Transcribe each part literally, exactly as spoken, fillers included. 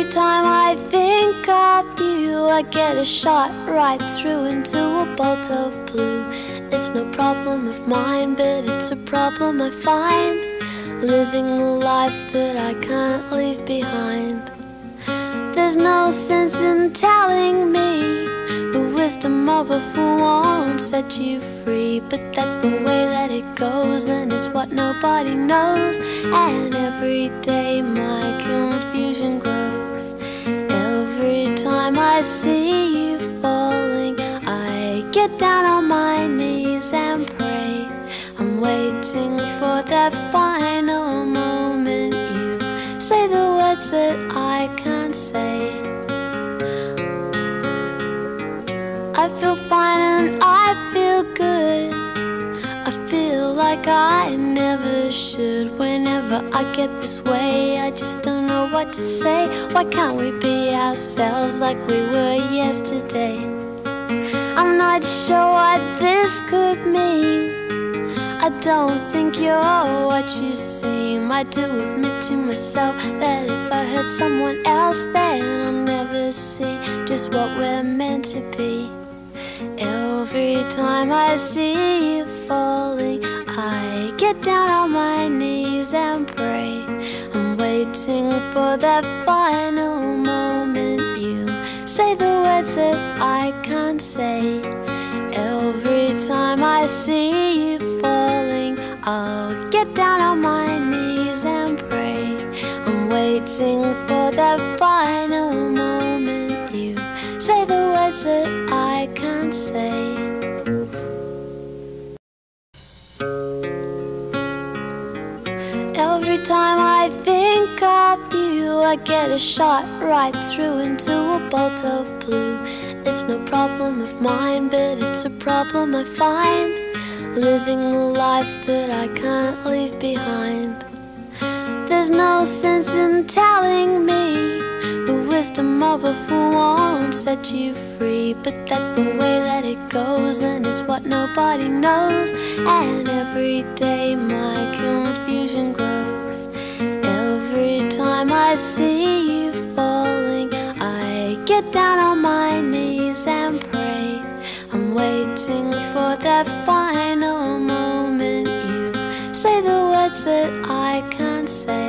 Every time I think of you, I get a shot right through into a bolt of blue. It's no problem of mine, but it's a problem I find, living a life that I can't leave behind. There's no sense in telling me the wisdom of a fool won't set you free, but that's the way that it goes, and it's what nobody knows. And every day my confusion grows. Every time I see you falling, I get down on my knees and pray. I'm waiting for that final moment. You say the words that I can't say. I feel fine and I feel good. I feel like I never should. Whenever I get this way, I just don't know what to say. Why can't we be ourselves like we were yesterday? I'm not sure what this could mean. I don't think you're what you seem. I do admit to myself that if I hurt someone else, then I'll never see just what we're meant to be. Every time I see you falling, I get down on my knees and pray. I'm waiting for that final moment. You say the words that I can't say. Every time I see you falling, I'll get down on my knees and pray. I'm waiting for that final moment. You say the words that I can't say. Every time I think of you, I get a shot right through into a bolt of blue. It's no problem of mine, but it's a problem I find, living a life that I can't leave behind. There's no sense in telling me the wisdom of a fool won't set you free, but that's the way that it goes, and it's what nobody knows. And every day my confusion grows. Every time I see you falling, I get down on my knees and pray. I'm waiting for that final moment. You say the words that I can't say.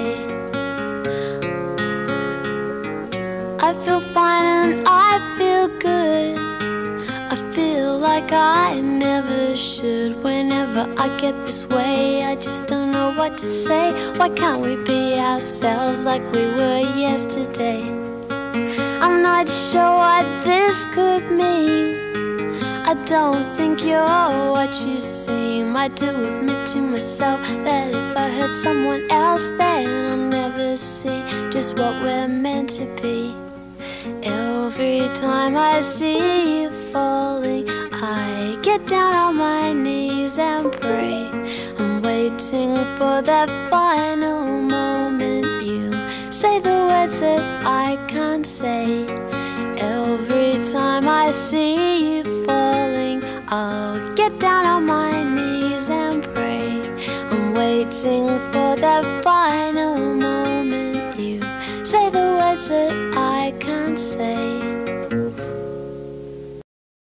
I feel fine and I feel good. I feel like I never should. Whenever I get this way, I just don't know what to say. Why can't we be ourselves like we were yesterday? I'm not sure what this could mean. I don't think you're what you seem. I do admit to myself that if I hurt someone else, then I'll never see just what we're meant to be. Every time I see you falling, I get down on my knees and pray. I'm waiting for that final moment. You say the words that I can't say. Every time I see you falling, I'll get down on my knees and pray. I'm waiting for that final moment. You say the words that I